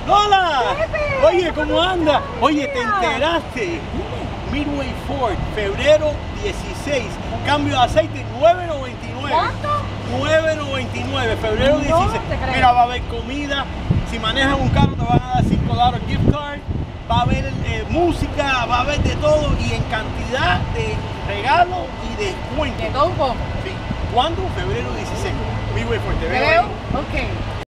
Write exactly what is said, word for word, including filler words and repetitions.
¡Hola! Pepe, Oye, ¿cómo anda? Oye, ¿te Mira. enteraste? Midway Ford, febrero dieciséis, cambio de aceite nueve noventa y nueve. ¿Cuánto? nueve noventa y nueve, febrero No dieciséis. te creo. Mira, va a haber comida. Si manejas un carro te van a dar cinco dólares gift card. Va a haber eh, música, va a haber de todo y en cantidad de regalos y descuentos. De todo un poco. Sí. ¿Cuándo? febrero dieciséis. Midway Ford, te ¿Te veo veo? ahí. Ok.